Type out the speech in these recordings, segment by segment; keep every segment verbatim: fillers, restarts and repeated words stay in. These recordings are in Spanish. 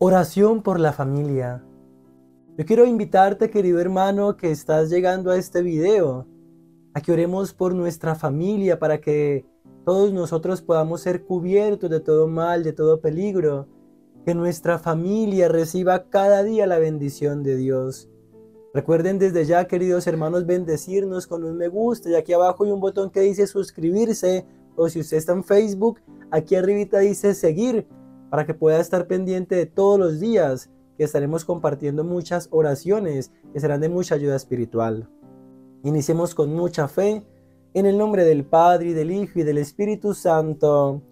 Oración por la familia. Yo quiero invitarte, querido hermano, que estás llegando a este video, a que oremos por nuestra familia para que todos nosotros podamos ser cubiertos de todo mal, de todo peligro, que nuestra familia reciba cada día la bendición de Dios. Recuerden desde ya, queridos hermanos, bendecirnos con un me gusta, y aquí abajo hay un botón que dice suscribirse, o si usted está en Facebook, aquí arribita dice seguir, para que pueda estar pendiente de todos los días que estaremos compartiendo muchas oraciones que serán de mucha ayuda espiritual. Iniciemos con mucha fe, en el nombre del Padre, y del Hijo, y del Espíritu Santo.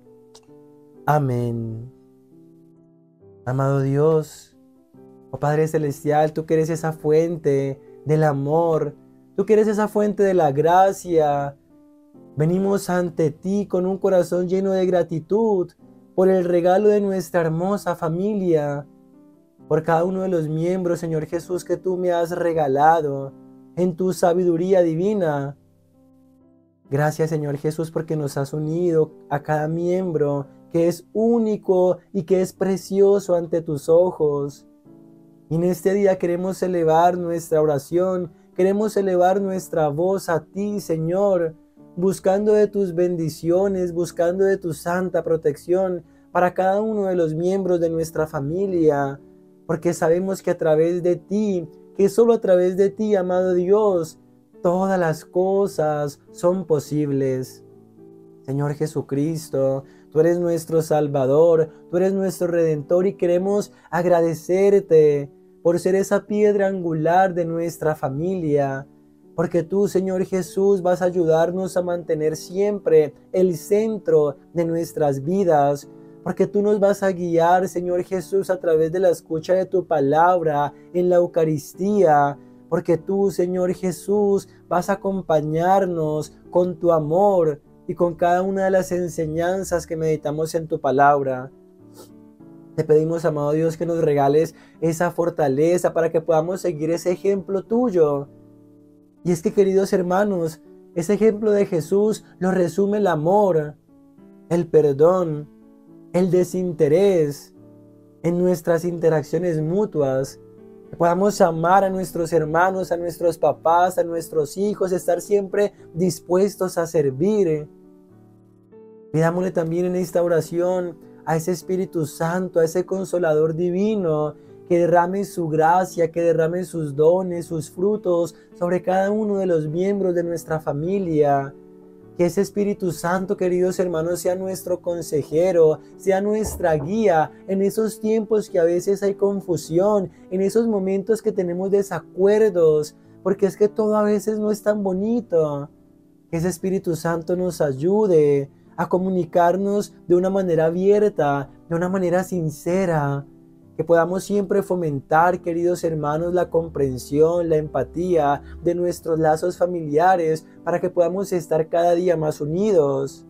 Amén. Amado Dios, oh Padre Celestial, tú que eres esa fuente del amor, tú que eres esa fuente de la gracia, venimos ante ti con un corazón lleno de gratitud por el regalo de nuestra hermosa familia, por cada uno de los miembros, Señor Jesús, que tú me has regalado en tu sabiduría divina. Gracias, Señor Jesús, porque nos has unido a cada miembro que es único y que es precioso ante tus ojos. Y en este día queremos elevar nuestra oración, queremos elevar nuestra voz a ti, Señor, buscando de tus bendiciones, buscando de tu santa protección para cada uno de los miembros de nuestra familia, porque sabemos que a través de ti, que solo a través de ti, amado Dios, todas las cosas son posibles. Señor Jesucristo, tú eres nuestro Salvador, tú eres nuestro Redentor y queremos agradecerte por ser esa piedra angular de nuestra familia, porque tú, Señor Jesús, vas a ayudarnos a mantener siempre el centro de nuestras vidas, porque tú nos vas a guiar, Señor Jesús, a través de la escucha de tu palabra en la Eucaristía, porque tú, Señor Jesús, vas a acompañarnos con tu amor y con cada una de las enseñanzas que meditamos en tu palabra. Te pedimos, amado Dios, que nos regales esa fortaleza para que podamos seguir ese ejemplo tuyo. Y es que, queridos hermanos, ese ejemplo de Jesús lo resume el amor, el perdón, el desinterés en nuestras interacciones mutuas. Que podamos amar a nuestros hermanos, a nuestros papás, a nuestros hijos, estar siempre dispuestos a servir. Pidámosle también en esta oración a ese Espíritu Santo, a ese Consolador divino, que derrame su gracia, que derrame sus dones, sus frutos sobre cada uno de los miembros de nuestra familia. Que ese Espíritu Santo, queridos hermanos, sea nuestro consejero, sea nuestra guía en esos tiempos que a veces hay confusión, en esos momentos que tenemos desacuerdos, porque es que todo a veces no es tan bonito. Que ese Espíritu Santo nos ayude a comunicarnos de una manera abierta, de una manera sincera, que podamos siempre fomentar, queridos hermanos, la comprensión, la empatía de nuestros lazos familiares para que podamos estar cada día más unidos.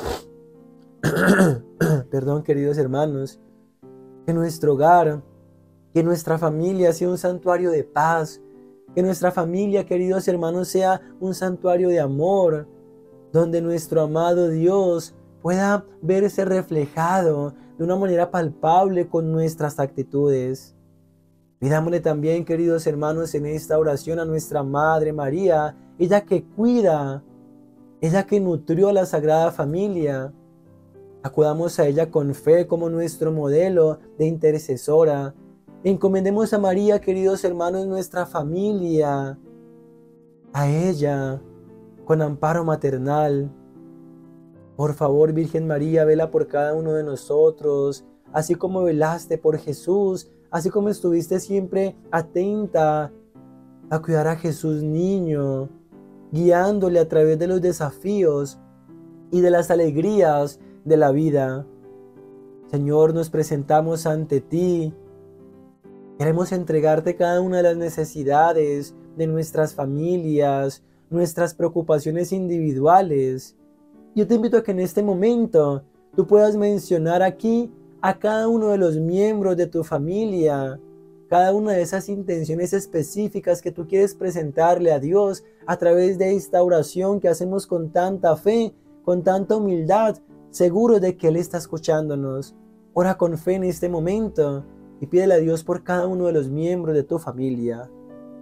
Perdón, queridos hermanos, que nuestro hogar, que nuestra familia sea un santuario de paz, que nuestra familia, queridos hermanos, sea un santuario de amor, donde nuestro amado Dios pueda verse reflejado de una manera palpable con nuestras actitudes. Pidámosle también, queridos hermanos, en esta oración a nuestra Madre María, ella que cuida, ella que nutrió a la Sagrada Familia. Acudamos a ella con fe como nuestro modelo de intercesora. Encomendemos a María, queridos hermanos, nuestra familia, a ella con amparo maternal. Por favor, Virgen María, vela por cada uno de nosotros, así como velaste por Jesús, así como estuviste siempre atenta a cuidar a Jesús niño, guiándole a través de los desafíos y de las alegrías de la vida. Señor, nos presentamos ante ti. Queremos entregarte cada una de las necesidades de nuestras familias, nuestras preocupaciones individuales. Yo te invito a que en este momento tú puedas mencionar aquí a cada uno de los miembros de tu familia, cada una de esas intenciones específicas que tú quieres presentarle a Dios a través de esta oración que hacemos con tanta fe, con tanta humildad, seguro de que Él está escuchándonos. Ora con fe en este momento y pídele a Dios por cada uno de los miembros de tu familia.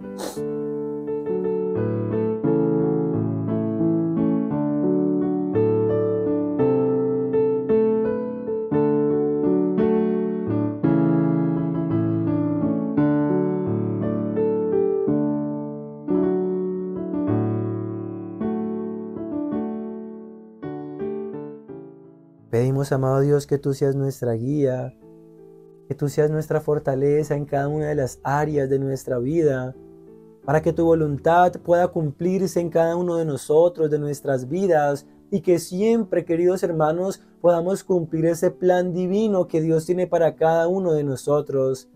Pedimos, amado Dios, que tú seas nuestra guía, que tú seas nuestra fortaleza en cada una de las áreas de nuestra vida, para que tu voluntad pueda cumplirse en cada uno de nosotros, de nuestras vidas, y que siempre, queridos hermanos, podamos cumplir ese plan divino que Dios tiene para cada uno de nosotros.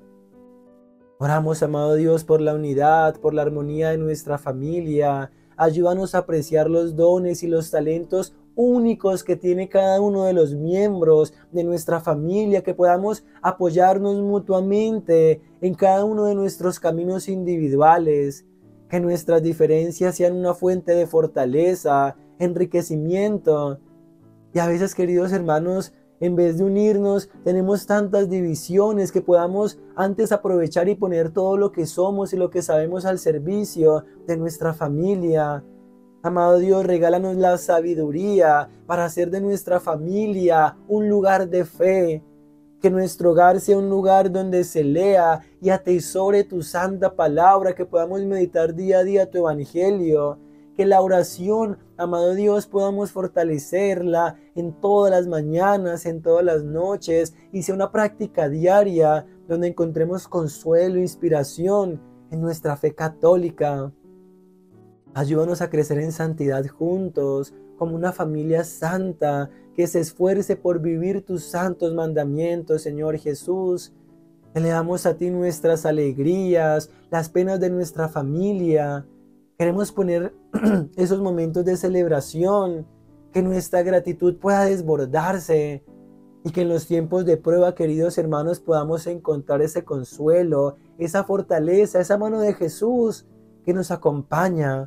Oramos, amado Dios, por la unidad, por la armonía de nuestra familia. Ayúdanos a apreciar los dones y los talentos únicos que tiene cada uno de los miembros de nuestra familia, que podamos apoyarnos mutuamente en cada uno de nuestros caminos individuales, que nuestras diferencias sean una fuente de fortaleza, enriquecimiento. Y a veces, queridos hermanos, en vez de unirnos, tenemos tantas divisiones, que podamos antes aprovechar y poner todo lo que somos y lo que sabemos al servicio de nuestra familia. Amado Dios, regálanos la sabiduría para hacer de nuestra familia un lugar de fe. Que nuestro hogar sea un lugar donde se lea y atesore tu santa palabra, que podamos meditar día a día tu evangelio. Que la oración, amado Dios, podamos fortalecerla en todas las mañanas, en todas las noches, y sea una práctica diaria donde encontremos consuelo e inspiración en nuestra fe católica. Ayúdanos a crecer en santidad juntos, como una familia santa, que se esfuerce por vivir tus santos mandamientos, Señor Jesús. Elevamos a ti nuestras alegrías, las penas de nuestra familia. Queremos poner esos momentos de celebración, que nuestra gratitud pueda desbordarse, y que en los tiempos de prueba, queridos hermanos, podamos encontrar ese consuelo, esa fortaleza, esa mano de Jesús que nos acompaña.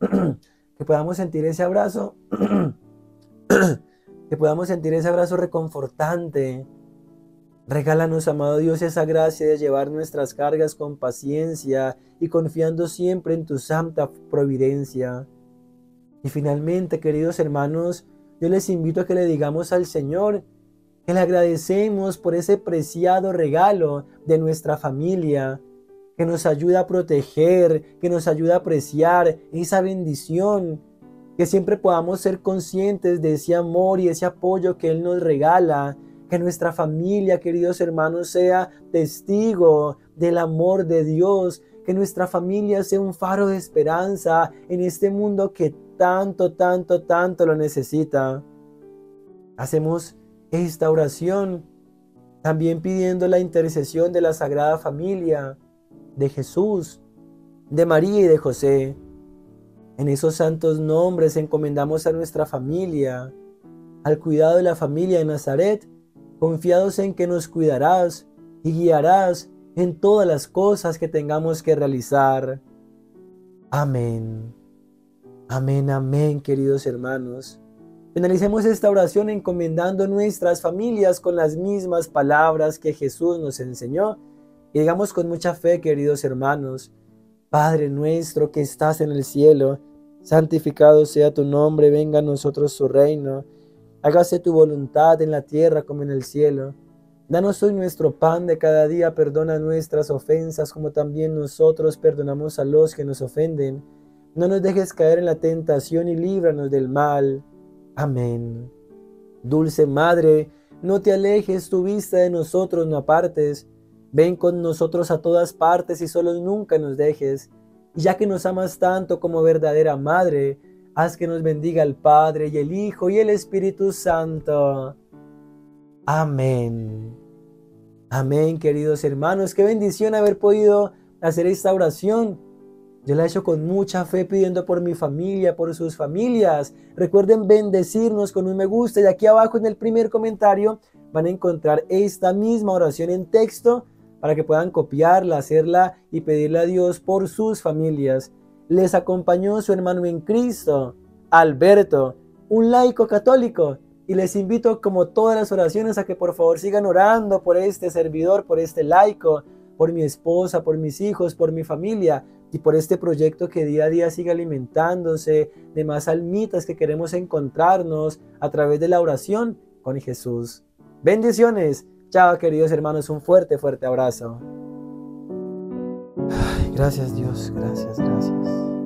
Que podamos sentir ese abrazo, que podamos sentir ese abrazo reconfortante. Regálanos, amado Dios, esa gracia de llevar nuestras cargas con paciencia y confiando siempre en tu santa providencia. Y finalmente, queridos hermanos, yo les invito a que le digamos al Señor que le agradecemos por ese preciado regalo de nuestra familia, que nos ayuda a proteger, que nos ayuda a apreciar esa bendición, que siempre podamos ser conscientes de ese amor y ese apoyo que Él nos regala, que nuestra familia, queridos hermanos, sea testigo del amor de Dios, que nuestra familia sea un faro de esperanza en este mundo que tanto, tanto, tanto lo necesita. Hacemos esta oración también pidiendo la intercesión de la Sagrada Familia, de Jesús, de María y de José. En esos santos nombres encomendamos a nuestra familia, al cuidado de la familia de Nazaret, confiados en que nos cuidarás y guiarás en todas las cosas que tengamos que realizar. Amén. Amén, amén, queridos hermanos. Finalicemos esta oración encomendando nuestras familias con las mismas palabras que Jesús nos enseñó. Y digamos con mucha fe, queridos hermanos: Padre nuestro que estás en el cielo, santificado sea tu nombre, venga a nosotros tu reino. Hágase tu voluntad en la tierra como en el cielo. Danos hoy nuestro pan de cada día, perdona nuestras ofensas como también nosotros perdonamos a los que nos ofenden. No nos dejes caer en la tentación y líbranos del mal. Amén. Dulce Madre, no te alejes tu vista de nosotros, no apartes. Ven con nosotros a todas partes y solos nunca nos dejes. Y ya que nos amas tanto como verdadera Madre, haz que nos bendiga el Padre y el Hijo y el Espíritu Santo. Amén. Amén, queridos hermanos. Qué bendición haber podido hacer esta oración. Yo la he hecho con mucha fe, pidiendo por mi familia, por sus familias. Recuerden bendecirnos con un me gusta, y aquí abajo en el primer comentario van a encontrar esta misma oración en texto para que puedan copiarla, hacerla y pedirle a Dios por sus familias. Les acompañó su hermano en Cristo, Alberto, un laico católico, Y les invito, como todas las oraciones, a que por favor sigan orando por este servidor, por este laico, por mi esposa, por mis hijos, por mi familia y por este proyecto que día a día siga alimentándose de más almitas que queremos encontrarnos a través de la oración con Jesús. Bendiciones. Chao, queridos hermanos, un fuerte, fuerte abrazo. Ay, gracias Dios, gracias, gracias.